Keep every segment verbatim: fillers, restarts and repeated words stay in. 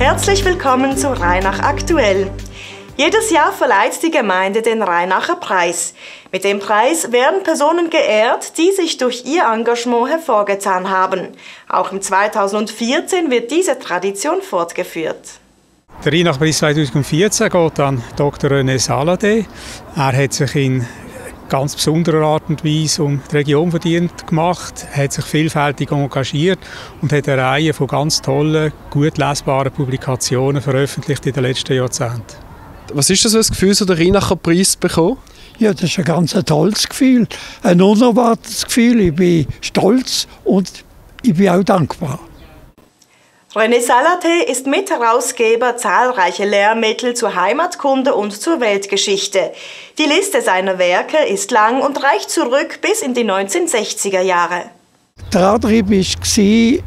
Herzlich willkommen zu Rheinach aktuell. Jedes Jahr verleiht die Gemeinde den Rheinacher Preis. Mit dem Preis werden Personen geehrt, die sich durch ihr Engagement hervorgetan haben. Auch im zweitausendvierzehn wird diese Tradition fortgeführt. Der Rheinacher Preis zweitausendvierzehn geht an Doktor René Saladé. Er hat sich in ganz besonderer Art und Weise um die Region verdient gemacht, hat sich vielfältig engagiert und hat eine Reihe von ganz tollen, gut lesbaren Publikationen veröffentlicht in den letzten Jahrzehnten. Was ist das für ein Gefühl, so den Rheinacher Preis zu bekommen? Ja, das ist ein ganz tolles Gefühl, ein unerwartetes Gefühl. Ich bin stolz und ich bin auch dankbar. René Saladé ist Mitherausgeber zahlreicher Lehrmittel zur Heimatkunde und zur Weltgeschichte. Die Liste seiner Werke ist lang und reicht zurück bis in die neunzehnhundertsechziger Jahre. Der Antrieb war,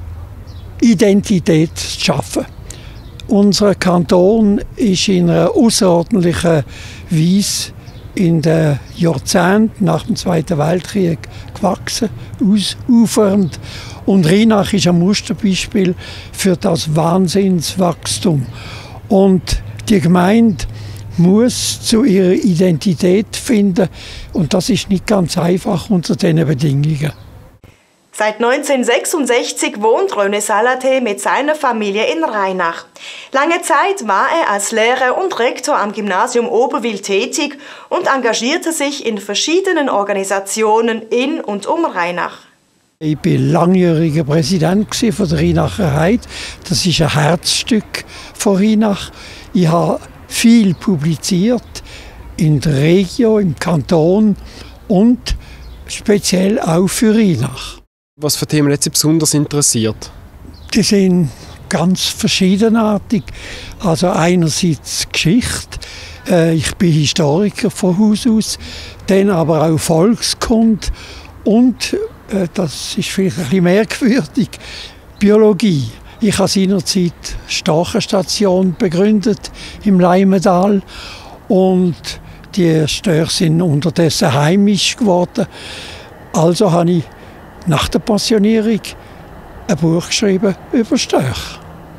Identität zu schaffen. Unser Kanton ist in einer außerordentlichen Weise in den Jahrzehnten nach dem Zweiten Weltkrieg gewachsen, ausufernd. Und Rheinach ist ein Musterbeispiel für das Wahnsinnswachstum. Und die Gemeinde muss zu ihrer Identität finden. Und das ist nicht ganz einfach unter diesen Bedingungen. Seit neunzehnhundertsechsundsechzig wohnt René Saladé mit seiner Familie in Rheinach. Lange Zeit war er als Lehrer und Rektor am Gymnasium Oberwil tätig und engagierte sich in verschiedenen Organisationen in und um Rheinach. Ich war langjähriger Präsident von der Rheinacher Heide. Das ist ein Herzstück von Rheinach. Ich habe viel publiziert in der Region, im Kanton und speziell auch für Rheinach. Was für Themen hat Sie besonders interessiert? Die sind ganz verschiedenartig. Also einerseits Geschichte. Ich bin Historiker von Haus aus, dann aber auch Volkskunde und das ist vielleicht ein bisschen merkwürdig, Biologie. Ich habe seinerzeit eine Stachenstation begründet im Leimental und die Störche sind unterdessen heimisch geworden. Also habe ich nach der Pensionierung ein Buch geschrieben über Störche.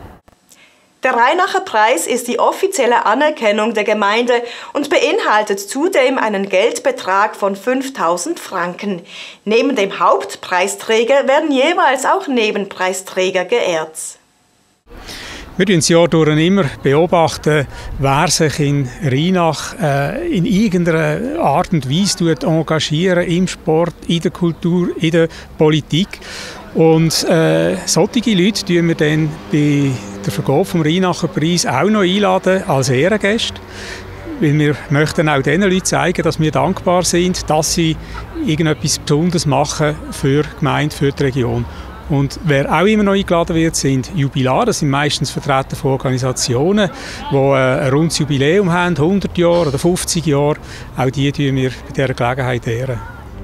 Der Rheinacher Preis ist die offizielle Anerkennung der Gemeinde und beinhaltet zudem einen Geldbetrag von fünftausend Franken. Neben dem Hauptpreisträger werden jeweils auch Nebenpreisträger geehrt. Wir beobachten das Jahr durch immer, beobachten, wer sich in Rheinach äh, in irgendeiner Art und Weise engagiert, im Sport, in der Kultur, in der Politik. Und äh, solche Leute tun wir dann bei der Vergabe vom Rheinacher Preis auch noch einladen als Ehrengäste. Weil wir möchten auch diesen Leuten zeigen, dass wir dankbar sind, dass sie irgendetwas Besonderes machen für die Gemeinde, für die Region. Und wer auch immer noch eingeladen wird, sind Jubilare. Das sind meistens Vertreter von Organisationen, die ein rundes Jubiläum haben, hundert Jahre oder fünfzig Jahre. Auch die tun wir bei dieser Gelegenheit ehren.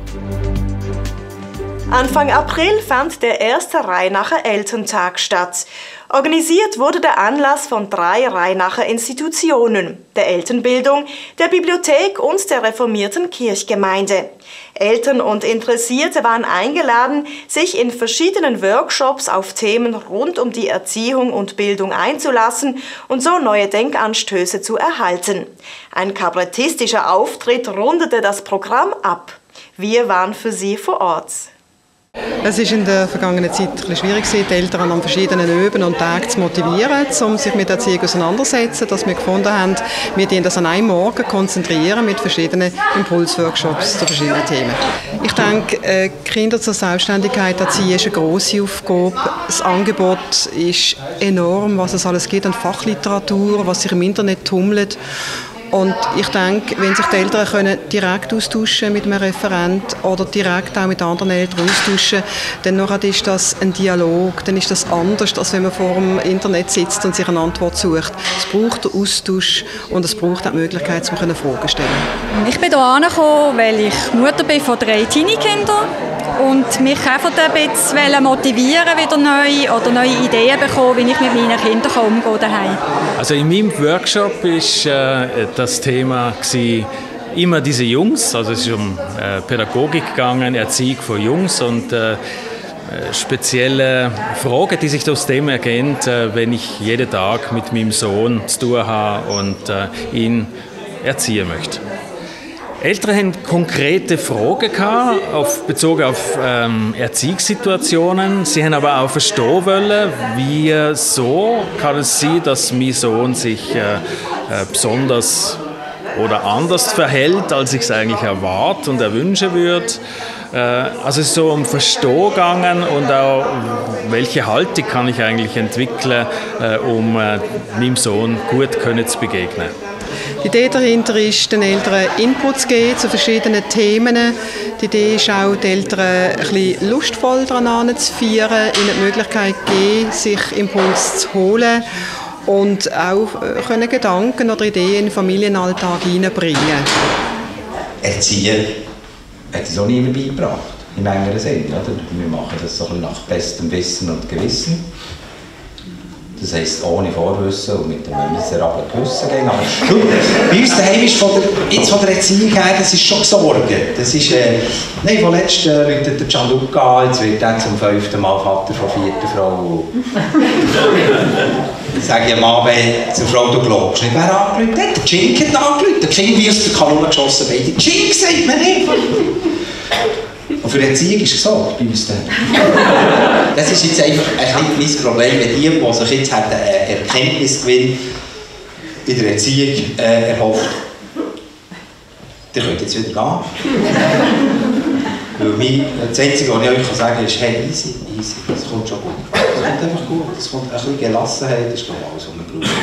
Anfang April fand der erste Rheinacher Elterntag statt. Organisiert wurde der Anlass von drei Rheinacher Institutionen, der Elternbildung, der Bibliothek und der reformierten Kirchgemeinde. Eltern und Interessierte waren eingeladen, sich in verschiedenen Workshops auf Themen rund um die Erziehung und Bildung einzulassen und so neue Denkanstöße zu erhalten. Ein kabarettistischer Auftritt rundete das Programm ab. Wir waren für Sie vor Ort. Es war in der vergangenen Zeit ein bisschen schwierig, die Eltern an verschiedenen Öben und Tagen zu motivieren, um sich mit der Erziehung auseinanderzusetzen, dass wir gefunden haben, wir können das an einem Morgen konzentrieren mit verschiedenen Impulsworkshops zu verschiedenen Themen. Ich denke, Kinder zur Selbstständigkeit erziehen ist eine grosse Aufgabe. Das Angebot ist enorm, was es alles gibt an Fachliteratur, was sich im Internet tummelt. Und ich denke, wenn sich die Eltern können direkt austauschen mit einem Referent oder direkt auch mit anderen Eltern austauschen, dann ist das ein Dialog, dann ist das anders, als wenn man vor dem Internet sitzt und sich eine Antwort sucht. Es braucht den Austausch und es braucht auch die Möglichkeit, dass man Fragen stellen kann. Ich bin hierher gekommen, weil ich Mutter bin von drei Teenie-Kindern und mich einfach ein bisschen motivieren, wieder neu oder neue Ideen bekommen, wie ich mit meinen Kindern umgehen kann. Also in meinem Workshop war äh, das Thema gewesen, immer diese Jungs, also es ist um äh, Pädagogik gegangen, Erziehung von Jungs und äh, spezielle Frage, die sich aus dem ergibt, wenn ich jeden Tag mit meinem Sohn zu tun habe und ihn erziehen möchte. Eltern haben konkrete Fragen gehabt, auf, bezogen auf ähm, Erziehungssituationen. Sie haben aber auch verstehen wollen, wie so kann es sein, dass mein Sohn sich äh, äh, besonders oder anders verhält, als ich es eigentlich erwarte und erwünschen würde. Äh, also es ist so um Verstehen gegangen und auch, welche Haltung kann ich eigentlich entwickeln, äh, um äh, meinem Sohn gut können zu begegnen. Die Idee dahinter ist, den Eltern Input zu geben zu verschiedenen Themen. Die Idee ist auch, die Eltern ein bisschen lustvoll daran anzuführen, ihnen die Möglichkeit zu geben, sich Impulse zu holen und auch können Gedanken oder Ideen in den Familienalltag hineinbringen. Erziehen hat es auch niemand beigebracht, im engeren Sinne. Oder? Wir machen das so ein bisschen nach bestem Wissen und Gewissen. Das heisst, ohne Vorwissen und mit einem miserablen Gewissen gehen. Aber schau, bei uns daheim ist von der, jetzt von der Erziehung her, das ist schon Sorge. Das ist, äh, nein, von letztem äh, läutet der Gianluca an, jetzt wird er zum fünften Mal Vater von vierten Frau. Ich sage ja mal, wenn zur Frau du glaubst nicht, wer angerufen hat? Der Cink hat angerufen, der Kind wie aus der Kanone geschossen, beide. Cink sagt man nicht. Und für die Erziehung ist es so, bei uns dann. Das ist jetzt einfach ein kleines Problem, wenn die, die sich jetzt einen Erkenntnisgewinn in der Erziehung äh, erhofft, die könnt jetzt wieder gehen. Weil mein, das Einzige, was ich euch sagen kann, ist, hey, easy, easy, das kommt schon gut. Das kommt einfach gut, das kommt ein bisschen Gelassenheit, das ist glaube ich alles, was man braucht.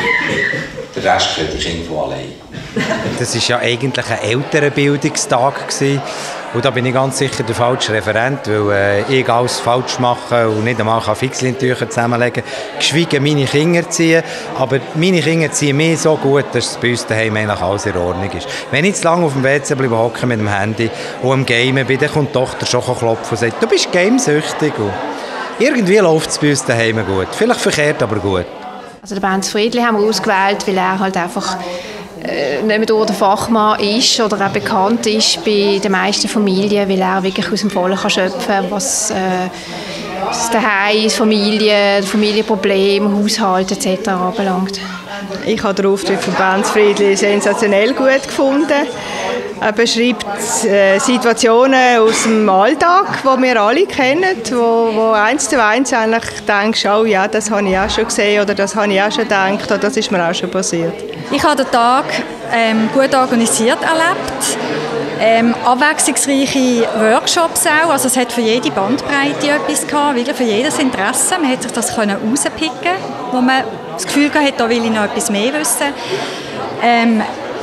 Der Rest können die Kinder von allein. Das war ja eigentlich ein Elternbildungstag gewesen. Und da bin ich ganz sicher der falsche Referent, weil äh, ich alles falsch mache und nicht einmal Fixlintücher zusammenlegen kann, geschweige meine Kinder ziehen. Aber meine Kinder ziehen mich so gut, dass es bei uns daheim eigentlich alles in Ordnung ist. Wenn ich zu lange auf dem W C bleibe hocken mit dem Handy und am Gamen bin, dann kommt die Tochter schon klopfen und sagt, du bist gamesüchtig. Und irgendwie läuft es bei uns daheim gut. Vielleicht verkehrt, aber gut. Also den Benz Friedli haben wir ausgewählt, weil er halt einfach nicht nur der Fachmann ist oder auch bekannt ist bei den meisten Familien, weil er wirklich aus dem Vollen kann schöpfen kann, was äh, das Zuhause, Familie, Familienprobleme, Haushalt et cetera anbelangt. Ich habe den Auftritt von Benz Friedli sensationell gut gefunden. Er beschreibt äh, Situationen aus dem Alltag, die wir alle kennen, wo, wo eins zu eins eigentlich denkst, oh ja, das habe ich auch schon gesehen oder das habe ich auch schon gedacht oder das ist mir auch schon passiert. Ich habe den Tag ähm, gut organisiert erlebt, ähm, abwechslungsreiche Workshops auch, also es hat für jede Bandbreite etwas gehabt, wirklich für jedes Interesse. Man hat sich das können rauspicken, wo man das Gefühl hatte, da will ich noch etwas mehr wissen. Ähm,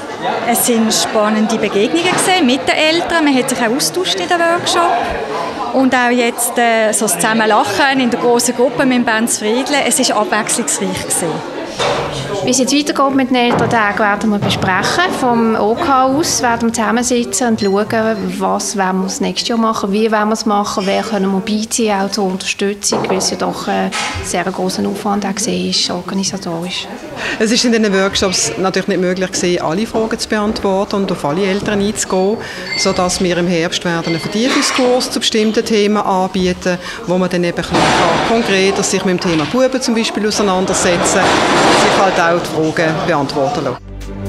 Es sind spannende Begegnungen gesehen mit den Eltern. Man hat sich auch austauscht in den Workshop. Und auch jetzt äh, so das Zusammenlachen in der grossen Gruppe mit Benz Friedli. Es war abwechslungsreich gewesen. Wie es jetzt weitergeht mit den Elterntagen, werden wir besprechen. Vom O K aus werden wir zusammensitzen und schauen, was wir das nächste Jahr machen, wie wir es machen, wer können wir beiziehen, auch zur Unterstützung, weil es ja doch ein sehr grosser Aufwand auch ist, organisatorisch. Es ist in diesen Workshops natürlich nicht möglich gewesen, alle Fragen zu beantworten und auf alle Eltern einzugehen, sodass wir im Herbst werden einen Vertiefungskurs zu bestimmten Themen anbieten, wo man dann eben konkreter sich mit dem Thema Buben zum Beispiel auseinandersetzen, sich halt auch die Fragen beantworten lassen.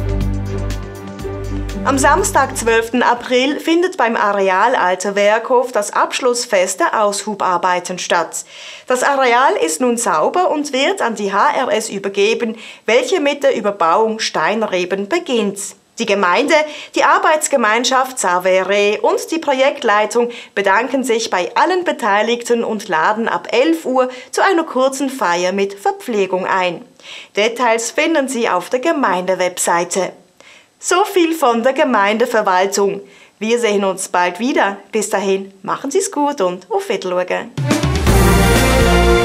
Am Samstag, zwölften April, findet beim Areal Alter Werkhof das Abschlussfest der Aushubarbeiten statt. Das Areal ist nun sauber und wird an die H R S übergeben, welche mit der Überbauung Steinreben beginnt. Die Gemeinde, die Arbeitsgemeinschaft Savere und die Projektleitung bedanken sich bei allen Beteiligten und laden ab elf Uhr zu einer kurzen Feier mit Verpflegung ein. Details finden Sie auf der Gemeindewebseite. So viel von der Gemeindeverwaltung. Wir sehen uns bald wieder. Bis dahin, machen Sie es gut und auf Wiedersehen.